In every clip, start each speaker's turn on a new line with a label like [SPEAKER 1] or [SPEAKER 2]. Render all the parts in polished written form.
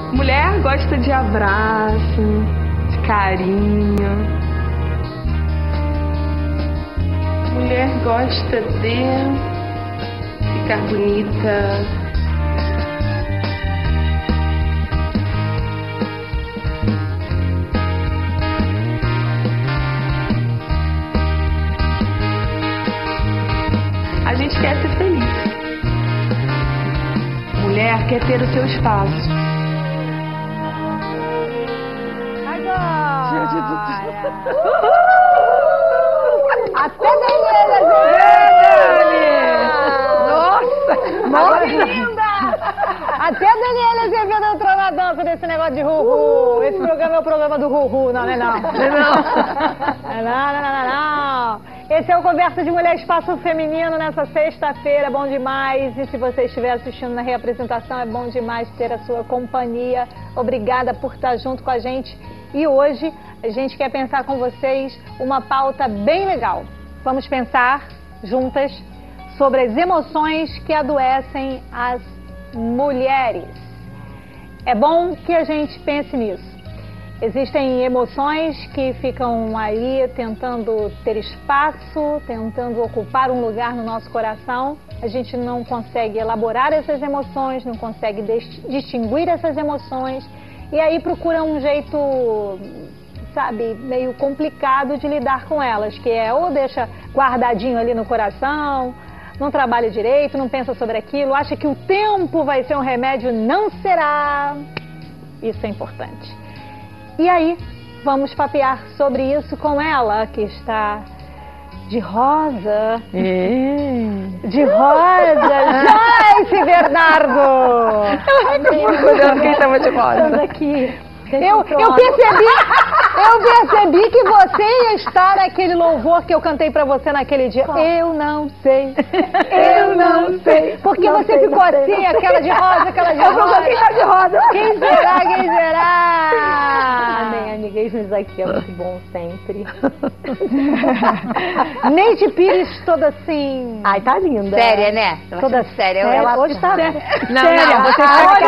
[SPEAKER 1] Mulher gosta de abraço, de carinho. Mulher gosta de ficar bonita. A gente quer ser feliz. Mulher quer ter o seu espaço.
[SPEAKER 2] Até Daniela, Nossa! Linda! Até a Daniela Azevedo entrou na dança desse negócio de ru-ru. Esse programa é o programa do ru-ru, não é não? Não. Esse é o Conversa de Mulher Espaço Feminino nessa sexta-feira, é bom demais. E se você estiver assistindo na reapresentação, é bom demais ter a sua companhia. Obrigada por estar junto com a gente. E hoje a gente quer pensar com vocês uma pauta bem legal. Vamos pensar juntas sobre as emoções que adoecem as mulheres. É bom que a gente pense nisso. Existem emoções que ficam aí tentando ter espaço, tentando ocupar um lugar no nosso coração. A gente não consegue elaborar essas emoções, não consegue distinguir essas emoções. E aí procura um jeito, sabe, meio complicado de lidar com elas, que é ou deixa guardadinho ali no coração, não trabalha direito, não pensa sobre aquilo, acha que o tempo vai ser um remédio, não será. Isso é importante. E aí, vamos papear sobre isso com ela, que está de rosa. De rosa, Joyce Bernardo!
[SPEAKER 1] Quem estava de rosa?
[SPEAKER 2] Estamos aqui. Eu percebi que você ia estar naquele louvor que eu cantei pra você naquele dia. Qual? Eu não sei. Porque não você sei, ficou assim, aquela de rosa, aquela de rosa. Quem tá de rosa? Quem será?
[SPEAKER 3] Amém, amiga. Isso aqui é muito bom sempre.
[SPEAKER 2] Neide Pires toda assim...
[SPEAKER 3] Ai, tá linda.
[SPEAKER 4] Séria, né?
[SPEAKER 2] Toda séria.
[SPEAKER 3] Ela
[SPEAKER 2] hoje tá...
[SPEAKER 3] Não,
[SPEAKER 2] você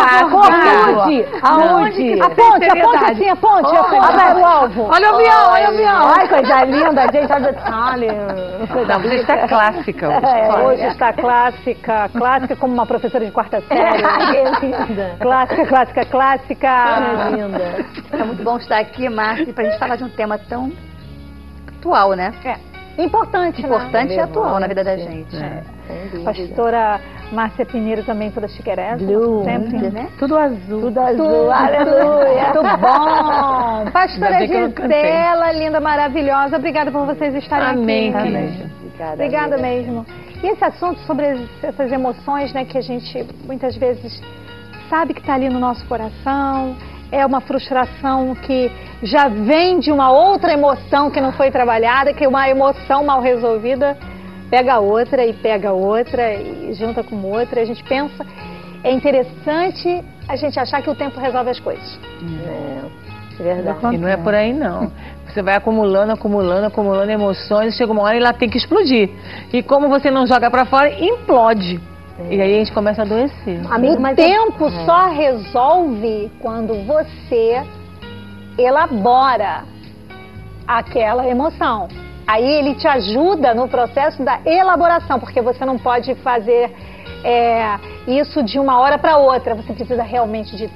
[SPEAKER 2] Aonde? A ponte assim, a ponte. Olha o alvo.
[SPEAKER 3] Olha o miau. Ai, coisa linda, gente. Olha
[SPEAKER 1] Não, você está clássica hoje.
[SPEAKER 2] Hoje está clássica como uma professora de quarta série.
[SPEAKER 3] Linda.
[SPEAKER 2] Clássica.
[SPEAKER 3] É linda.
[SPEAKER 4] É muito bom estar aqui, Márcia, pra gente falar de um tema tão atual, né?
[SPEAKER 2] Importante
[SPEAKER 4] e atual na vida da gente.
[SPEAKER 2] Pastora Márcia Pinheiro também toda chiquereza. Sempre, né?
[SPEAKER 1] Tudo azul.
[SPEAKER 2] Aleluia. Muito bom. Pastora Gisela, linda, maravilhosa. Obrigada por vocês estarem
[SPEAKER 1] aqui.
[SPEAKER 2] Amém. Obrigada mesmo. E esse assunto sobre essas emoções, né, que a gente muitas vezes sabe que está ali no nosso coração, é uma frustração que já vem de uma outra emoção que não foi trabalhada, que é uma emoção mal resolvida, pega outra e junta com outra. A gente pensa, é interessante a gente achar que o tempo resolve as coisas.
[SPEAKER 3] É verdade.
[SPEAKER 1] E não é por aí não. Você vai acumulando emoções, chega uma hora e ela tem que explodir. E como você não joga pra fora, implode. E aí a gente começa a adoecer.
[SPEAKER 2] O tempo só resolve quando você elabora aquela emoção. Aí ele te ajuda no processo da elaboração, porque você não pode fazer isso de uma hora para outra. Você precisa realmente de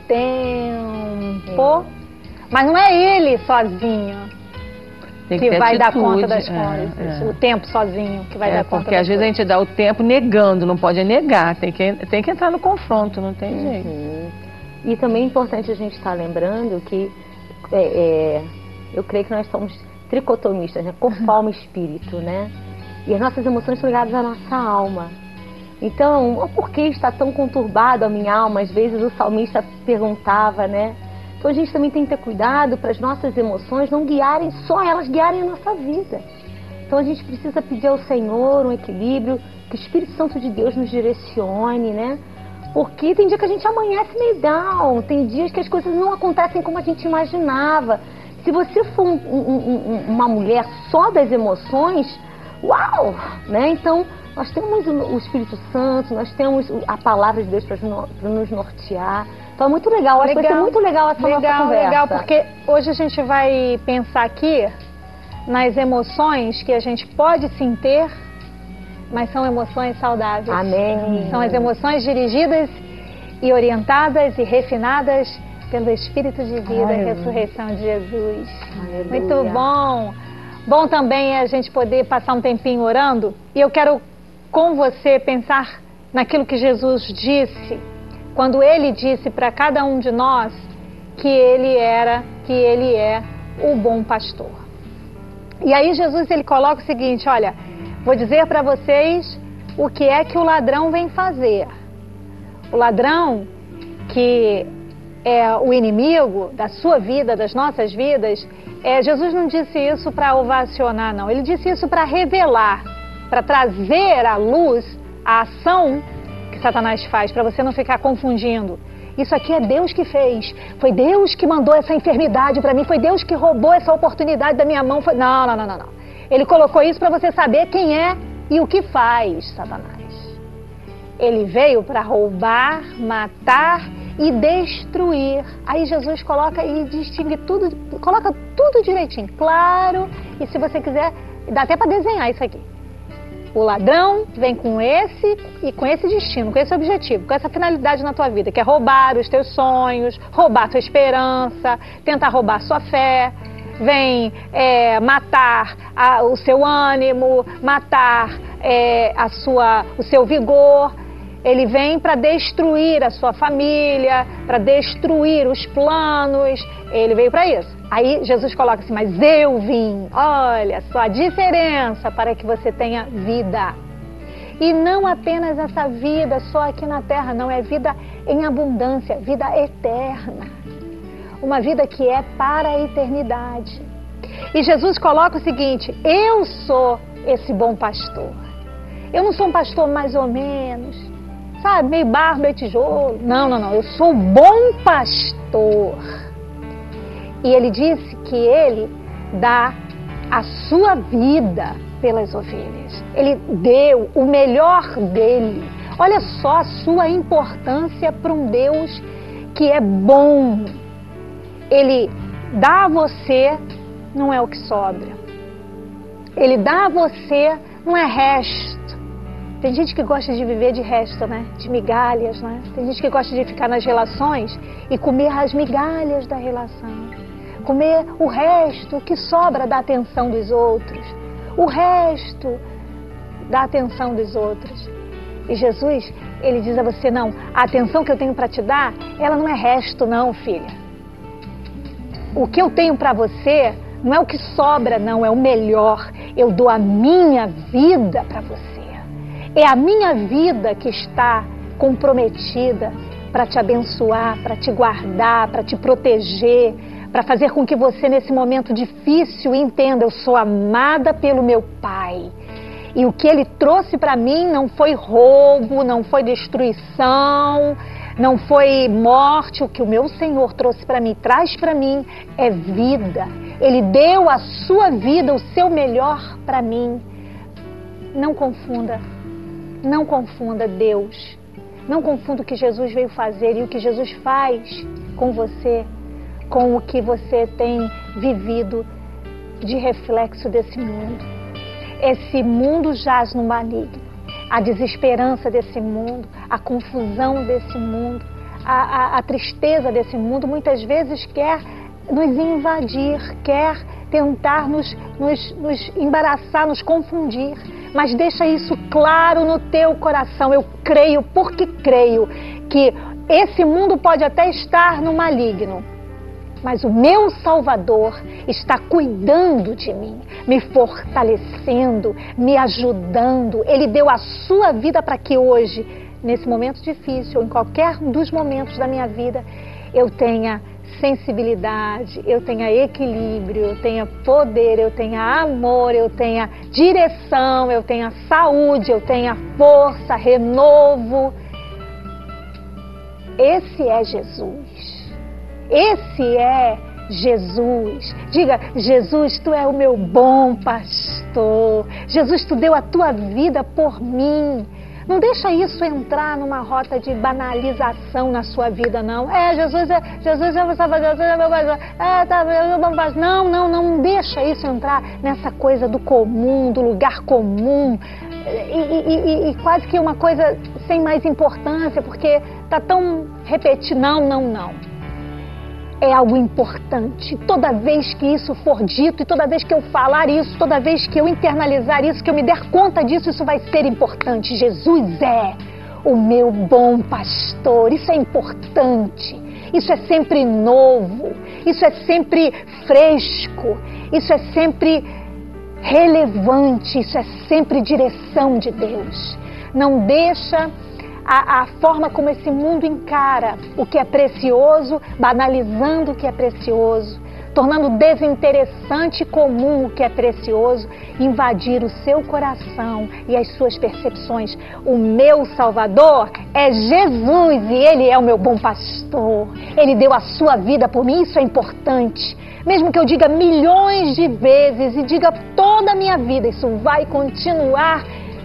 [SPEAKER 2] tempo. Mas não é ele sozinho que vai dar conta das coisas. O tempo sozinho que vai dar conta das coisas.
[SPEAKER 1] Porque às vezes a gente dá o tempo negando, não pode negar. Tem que entrar no confronto, não tem jeito.
[SPEAKER 3] E também é importante a gente estar lembrando que eu creio que nós somos tricotomistas, né? Corpo, alma e espírito, né? E as nossas emoções são ligadas à nossa alma. Então, por que está tão conturbada a minha alma? Às vezes o salmista perguntava, né? Então a gente também tem que ter cuidado para as nossas emoções não guiarem, só elas guiarem a nossa vida. Então a gente precisa pedir ao Senhor um equilíbrio, que o Espírito Santo de Deus nos direcione, né? Porque tem dia que a gente amanhece meio down, tem dias que as coisas não acontecem como a gente imaginava. Se você for uma mulher só das emoções, uau! Né? Então Nós temos o Espírito Santo, nós temos a palavra de Deus para nos nortear. Então é muito legal, acho que vai ser muito legal essa nossa conversa.
[SPEAKER 2] Legal, porque hoje a gente vai pensar aqui nas emoções que a gente pode sim ter, mas são emoções saudáveis.
[SPEAKER 3] Amém.
[SPEAKER 2] São as emoções dirigidas e orientadas e refinadas pelo Espírito de vida e ressurreição de Jesus.
[SPEAKER 3] Aleluia.
[SPEAKER 2] Muito bom. Bom também é a gente poder passar um tempinho orando. E eu quero com você pensar naquilo que Jesus disse, quando Ele disse para cada um de nós que Ele é o bom pastor. E aí Jesus ele coloca o seguinte, olha, vou dizer para vocês o que é que o ladrão vem fazer. O ladrão, que é o inimigo da sua vida, das nossas vidas, Jesus não disse isso para ovacionar, não. Ele disse isso para revelar, para trazer à luz a ação que Satanás faz, para você não ficar confundindo. Isso aqui é Deus que fez. Foi Deus que mandou essa enfermidade para mim. Foi Deus que roubou essa oportunidade da minha mão. Não. Ele colocou isso para você saber quem é e o que faz Satanás. Ele veio para roubar, matar e destruir. Aí Jesus coloca e distingue tudo, coloca tudo direitinho, claro. E se você quiser, dá até para desenhar isso aqui. O ladrão vem com esse destino, com esse objetivo, com essa finalidade na tua vida, que é roubar os teus sonhos, roubar a tua esperança, tentar roubar a sua fé, vem matar o seu ânimo, matar o seu vigor. Ele vem para destruir a sua família, para destruir os planos. Ele veio para isso. Aí Jesus coloca assim, mas eu vim, olha só a diferença, para que você tenha vida. E não apenas essa vida só aqui na terra, não, é vida em abundância, vida eterna. Uma vida que é para a eternidade. E Jesus coloca o seguinte, eu sou esse bom pastor. Eu não sou um pastor mais ou menos, sabe, meio barro, meio tijolo. Não, eu sou o bom pastor. E ele disse que ele dá a sua vida pelas ovelhas. Ele deu o melhor dele. Olha só a sua importância para um Deus que é bom. Ele dá a você, não é o que sobra. Ele dá a você, não é resto. Tem gente que gosta de viver de resto, né? De migalhas, né? Tem gente que gosta de ficar nas relações e comer as migalhas da relação. Comer o resto, o que sobra da atenção dos outros. O resto da atenção dos outros. E Jesus, ele diz a você, não, a atenção que eu tenho para te dar, ela não é resto não, filha. O que eu tenho para você não é o que sobra não, é o melhor. Eu dou a minha vida para você. É a minha vida que está comprometida para te abençoar, para te guardar, para te proteger, para fazer com que você nesse momento difícil entenda, eu sou amada pelo meu Pai. E o que Ele trouxe para mim não foi roubo, não foi destruição, não foi morte. O que o meu Senhor trouxe para mim, traz para mim, é vida. Ele deu a sua vida, o seu melhor para mim. Não confunda Deus. Não confunda o que Jesus veio fazer e o que Jesus faz com você, com o que você tem vivido de reflexo desse mundo. Esse mundo jaz no maligno. A desesperança desse mundo, a confusão desse mundo, a tristeza desse mundo muitas vezes quer nos invadir, quer tentar nos embaraçar, nos confundir. Mas deixa isso claro no teu coração. Eu creio, porque creio, que esse mundo pode até estar no maligno, mas o meu Salvador está cuidando de mim, me fortalecendo, me ajudando. Ele deu a sua vida para que hoje, nesse momento difícil, ou em qualquer dos momentos da minha vida, eu tenha sensibilidade, eu tenha equilíbrio, eu tenha poder, eu tenha amor, eu tenha direção, eu tenha saúde, eu tenha força, renovo. Esse é Jesus. Esse é Jesus. Diga, Jesus, tu é o meu bom pastor. pastor. Jesus, tu deu a tua vida por mim. Não deixa isso entrar numa rota de banalização na sua vida, não. Jesus é meu salvador, Jesus é meu pastor. Não deixa isso entrar nessa coisa do comum, do lugar comum. E quase que uma coisa sem mais importância, porque tá tão repetido. Não. É algo importante. Toda vez que isso for dito, e toda vez que eu falar isso, toda vez que eu internalizar isso, que eu me der conta disso, isso vai ser importante. Jesus é o meu bom pastor. Isso é importante. Isso é sempre novo. Isso é sempre fresco. Isso é sempre relevante. Isso é sempre direção de Deus. Não deixa a forma como esse mundo encara o que é precioso, banalizando o que é precioso, tornando desinteressante e comum o que é precioso, invadir o seu coração e as suas percepções. O meu Salvador é Jesus e Ele é o meu bom pastor. Ele deu a sua vida por mim, isso é importante. Mesmo que eu diga milhões de vezes e diga toda a minha vida, isso vai continuar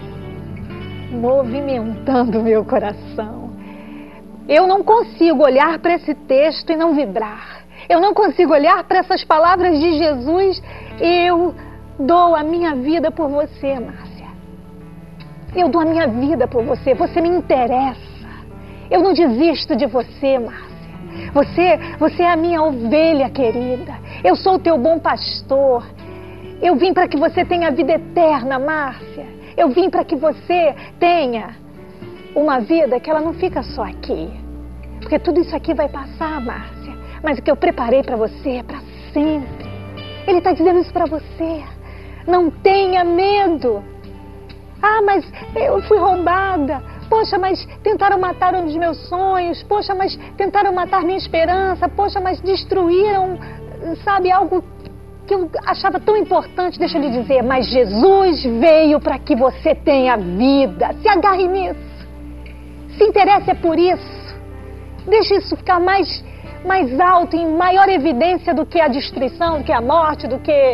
[SPEAKER 2] movimentando o meu coração. Eu não consigo olhar para esse texto e não vibrar. Eu não consigo olhar para essas palavras de Jesus. Eu dou a minha vida por você, Márcia. Eu dou a minha vida por você. Você me interessa. Eu não desisto de você, Márcia. Você é a minha ovelha querida. Eu sou o teu bom pastor. Eu vim para que você tenha vida eterna, Márcia. Eu vim para que você tenha uma vida que ela não fica só aqui. Porque tudo isso aqui vai passar, Márcia. Mas o que eu preparei para você é para sempre. Ele está dizendo isso para você. Não tenha medo. Mas eu fui roubada. Poxa, mas tentaram matar um dos meus sonhos. Poxa, mas tentaram matar minha esperança. Poxa, mas destruíram, sabe, algo que eu achava tão importante. Deixa eu lhe dizer, mas Jesus veio para que você tenha vida. Se agarre nisso. Se interesse por isso. Deixe isso ficar mais alto, em maior evidência do que a destruição, do que a morte, do que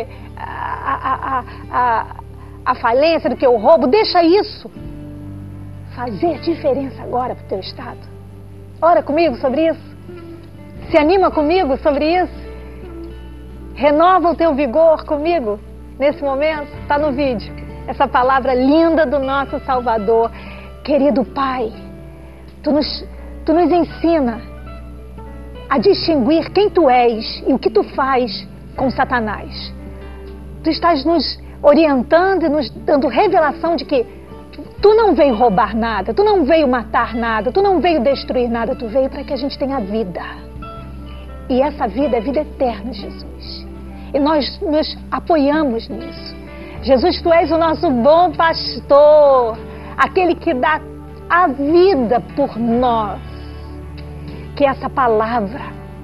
[SPEAKER 2] a falência, do que o roubo. Deixa isso fazer diferença agora para o teu estado. Ora comigo sobre isso. Se anima comigo sobre isso. Renova o teu vigor comigo nesse momento. Está no vídeo. Essa palavra linda do nosso Salvador. Querido Pai, Tu nos ensina a distinguir quem Tu és e o que Tu faz com Satanás. Tu estás nos orientando e nos dando revelação de que Tu não veio roubar nada, Tu não veio matar nada, Tu não veio destruir nada, Tu veio para que a gente tenha vida. E essa vida é vida eterna, Jesus. E nós nos apoiamos nisso. Jesus, Tu és o nosso bom pastor, aquele que dá a vida por nós. Que essa palavra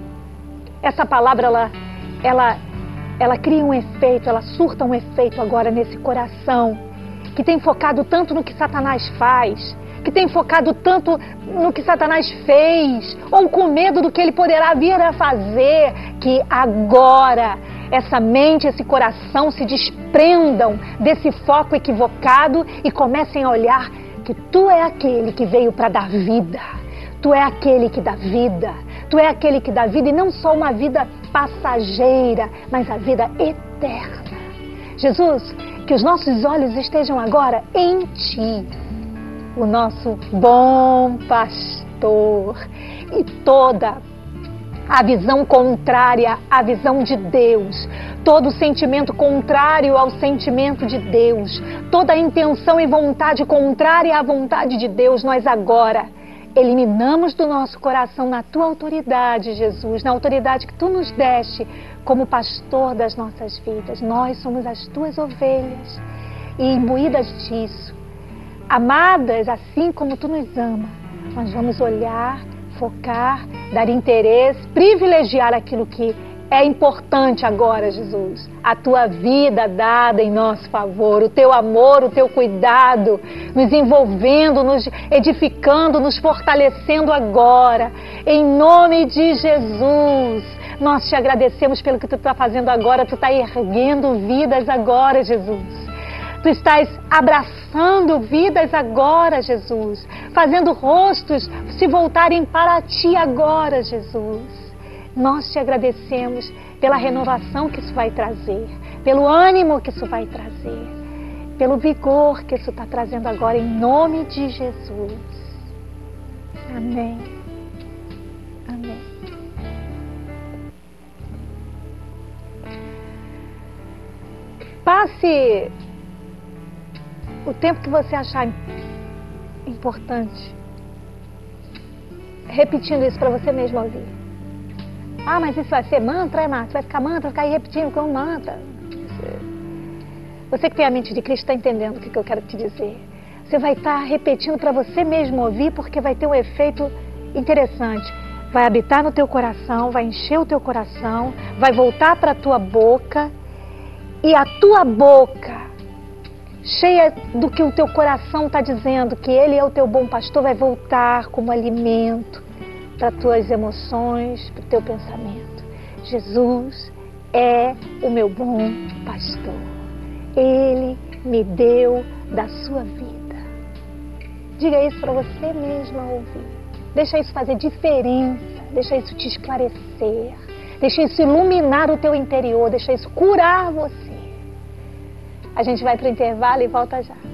[SPEAKER 2] ela cria um efeito, ela surta um efeito agora nesse coração, que tem focado tanto no que Satanás faz, que tem focado tanto no que Satanás fez, ou com medo do que ele poderá vir a fazer, que agora essa mente, esse coração se desprendam desse foco equivocado e comecem a olhar que Tu é aquele que veio para dar vida. Tu é aquele que dá vida. Tu é aquele que dá vida, e não só uma vida passageira, mas a vida eterna. Jesus, que os nossos olhos estejam agora em Ti, o nosso bom pastor, e toda a visão contrária à visão de Deus, todo sentimento contrário ao sentimento de Deus, toda intenção e vontade contrária à vontade de Deus, nós agora eliminamos do nosso coração na Tua autoridade, Jesus, na autoridade que Tu nos deste como pastor das nossas vidas. Nós somos as Tuas ovelhas e imbuídas disso, amadas assim como Tu nos ama, nós vamos olhar, focar, dar interesse, privilegiar aquilo que é importante agora, Jesus. A Tua vida dada em nosso favor, o Teu amor, o Teu cuidado, nos envolvendo, nos edificando, nos fortalecendo agora. Em nome de Jesus, nós Te agradecemos pelo que Tu está fazendo agora. Tu está erguendo vidas agora, Jesus. Tu estás abraçando vidas agora, Jesus. Fazendo rostos se voltarem para Ti agora, Jesus. Nós Te agradecemos pela renovação que isso vai trazer, pelo ânimo que isso vai trazer, pelo vigor que isso está trazendo agora, em nome de Jesus. Amém. Amém. Passe o tempo que você achar importante repetindo isso para você mesmo ouvir. Ah, mas isso vai ser mantra, é, Márcia? Vai ficar mantra, vai ficar aí repetindo com mantra. Você que tem a mente de Cristo está entendendo o que eu quero te dizer. Você vai estar repetindo para você mesmo ouvir, porque vai ter um efeito interessante. Vai habitar no teu coração, vai encher o teu coração, vai voltar para a tua boca, e a tua boca, cheia do que o teu coração está dizendo, que Ele é o teu bom pastor, vai voltar como alimento para as tuas emoções, para o teu pensamento. Jesus é o meu bom pastor. Ele me deu da sua vida. Diga isso para você mesma ouvir. Deixa isso fazer diferença. Deixa isso te esclarecer. Deixa isso iluminar o teu interior. Deixa isso curar você. A gente vai para o intervalo e volta já.